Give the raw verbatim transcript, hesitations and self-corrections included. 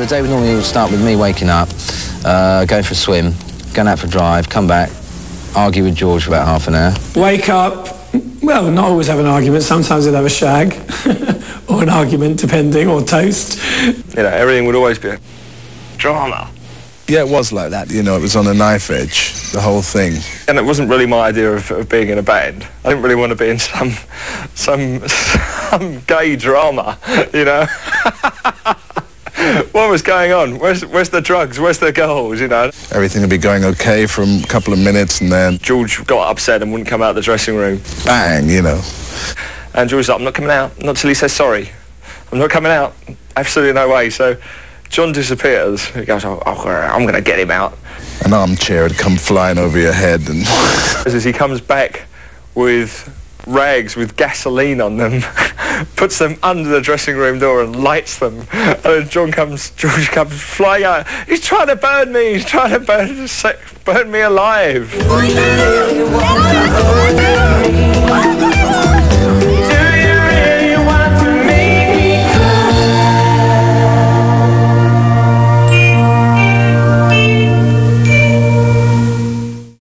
the day would normally start with me waking up, uh, going for a swim, going out for a drive, come back, argue with George for about half an hour. Wake up, well, not always have an argument. Sometimes they'd have a shag or an argument, depending, or toast. You know, everything would always be a drama. Yeah, it was like that, you know, it was on a knife edge, the whole thing. And it wasn't really my idea of, of being in a band. I didn't really want to be in some, some, some gay drama, you know. What was going on? Where's, where's the drugs? Where's the girls, you know? Everything would be going okay for a couple of minutes and then... George got upset and wouldn't come out of the dressing room. Bang, you know. And George was like, I'm not coming out, not till he says sorry. I'm not coming out, absolutely no way. So John disappears. He goes, oh, oh, I'm going to get him out. An armchair had come flying over your head and... As he comes back with rags with gasoline on them, puts them under the dressing room door and lights them. And then John comes, George comes flying out. He's trying to burn me. He's trying to burn, burn me alive.